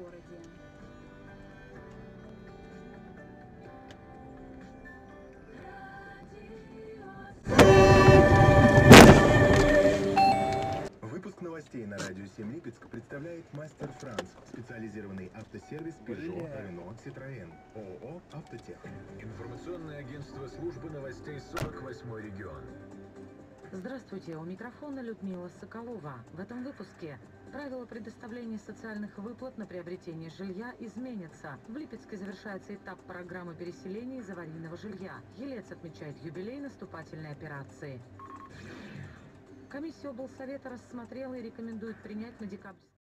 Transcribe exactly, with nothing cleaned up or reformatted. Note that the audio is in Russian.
городе. Выпуск новостей на радио семь Липецк представляет Мастер Франц, специализированный автосервис Peugeot, Renault, Citroën, ООО «Автотех». Информационное агентство службы новостей сорок восьмой регион. Здравствуйте, у микрофона Людмила Соколова. В этом выпуске правила предоставления социальных выплат на приобретение жилья изменятся. В Липецке завершается этап программы переселения из аварийного жилья. Елец отмечает юбилей наступательной операции. Комиссия облсовета рассмотрела и рекомендует принять на декабрь